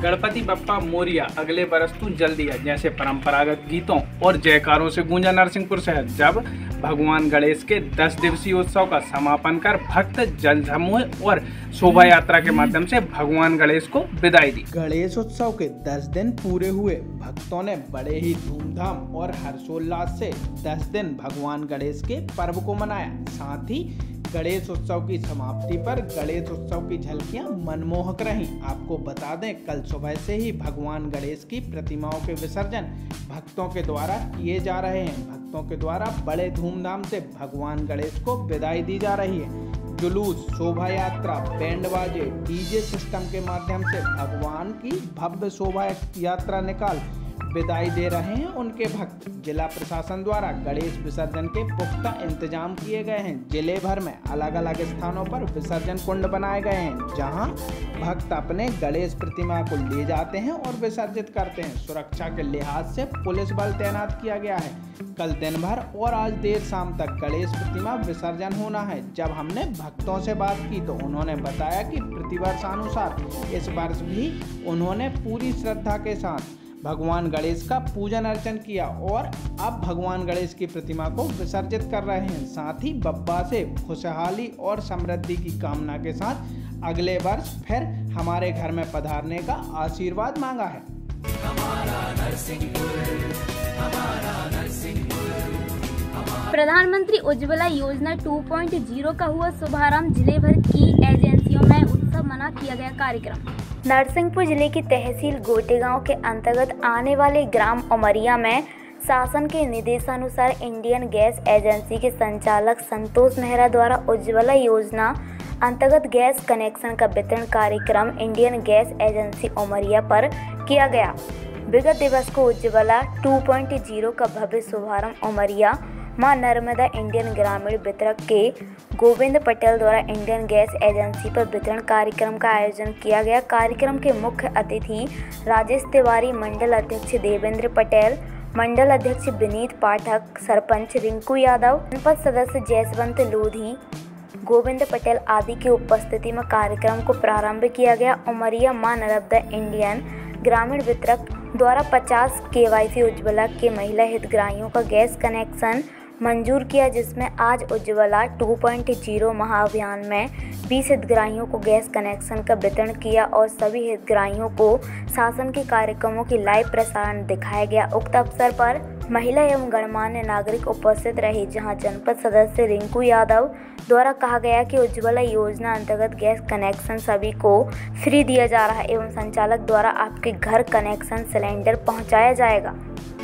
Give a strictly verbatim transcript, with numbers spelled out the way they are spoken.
गणपति बप्पा मोरिया अगले बरस तू जल्दी आ जैसे परंपरागत गीतों और जयकारों से गूंजा नरसिंहपुर शहर, जब भगवान गणेश के दस दिवसीय उत्सव का समापन कर भक्त जल समूह और शोभा यात्रा के माध्यम से भगवान गणेश को विदाई दी। गणेश उत्सव के दस दिन पूरे हुए। भक्तों ने बड़े ही धूमधाम और हर्षोल्लास से दस दिन भगवान गणेश के पर्व को मनाया। साथ ही गणेश उत्सव की समाप्ति पर गणेश उत्सव की झलकियां मनमोहक रहीं। आपको बता दें, कल सुबह से ही भगवान गणेश की प्रतिमाओं के विसर्जन भक्तों के द्वारा किए जा रहे हैं। भक्तों के द्वारा बड़े धूमधाम से भगवान गणेश को विदाई दी जा रही है। जुलूस, शोभा यात्रा, बैंड बाजे, डीजे सिस्टम के माध्यम से भगवान की भव्य शोभा यात्रा निकाल विदाई दे रहे हैं उनके भक्त। जिला प्रशासन द्वारा गणेश विसर्जन के पुख्ता इंतजाम किए गए हैं। जिले भर में अलग अलग स्थानों पर विसर्जन कुंड बनाए गए हैं, जहां भक्त अपने गणेश प्रतिमा को ले जाते हैं और विसर्जित करते हैं। सुरक्षा के लिहाज से पुलिस बल तैनात किया गया है। कल दिन भर और आज देर शाम तक गणेश प्रतिमा विसर्जन होना है। जब हमने भक्तों से बात की तो उन्होंने बताया कि प्रतिवर्षानुसार इस वर्ष भी उन्होंने पूरी श्रद्धा के साथ भगवान गणेश का पूजन अर्चन किया और अब भगवान गणेश की प्रतिमा को विसर्जित कर रहे हैं। साथ ही बप्पा से खुशहाली और समृद्धि की कामना के साथ अगले वर्ष फिर हमारे घर में पधारने का आशीर्वाद मांगा है। हमारा नरसिंहपुर, हमारा नरसिंहपुर। प्रधानमंत्री उज्ज्वला योजना टू पॉइंट ज़ीरो का हुआ शुभारंभ। जिले भर की एजेंसियों में उत्सव मना किया गया कार्यक्रम। नरसिंहपुर जिले की तहसील गोटेगांव के अंतर्गत आने वाले ग्राम उमरिया में शासन के निर्देशानुसार इंडियन गैस एजेंसी के संचालक संतोष मेहरा द्वारा उज्ज्वला योजना अंतर्गत गैस कनेक्शन का वितरण कार्यक्रम इंडियन गैस एजेंसी उमरिया पर किया गया। विगत दिवस को उज्ज्वला टू पॉइंट ज़ीरो का भव्य शुभारंभ उमरिया मां नर्मदा इंडियन ग्रामीण वितरक के गोविंद पटेल द्वारा इंडियन गैस एजेंसी पर वितरण कार्यक्रम का आयोजन किया गया। कार्यक्रम के मुख्य अतिथि राजेश तिवारी, मंडल अध्यक्ष देवेंद्र पटेल, मंडल अध्यक्ष विनीत पाठक, सरपंच रिंकू यादव, जनपद सदस्य जयवंत लोधी, गोविंद पटेल आदि की उपस्थिति में कार्यक्रम को प्रारंभ किया गया। उमरिया मां नर्मदा इंडियन ग्रामीण वितरक द्वारा पचास केवाईसी उज्ज्वला के महिला हितग्राहियों का गैस कनेक्शन मंजूर किया, जिसमें आज उज्ज्वला टू पॉइंट ज़ीरो महाअभियान में बीस हितग्राहियों को गैस कनेक्शन का वितरण किया और सभी हितग्राहियों को शासन के कार्यक्रमों की लाइव प्रसारण दिखाया गया। उक्त अवसर पर महिला एवं गणमान्य नागरिक उपस्थित रहे, जहां जनपद सदस्य रिंकू यादव द्वारा कहा गया कि उज्ज्वला योजना अंतर्गत गैस कनेक्शन सभी को फ्री दिया जा रहा है एवं संचालक द्वारा आपके घर कनेक्शन सिलेंडर पहुंचाया जाएगा।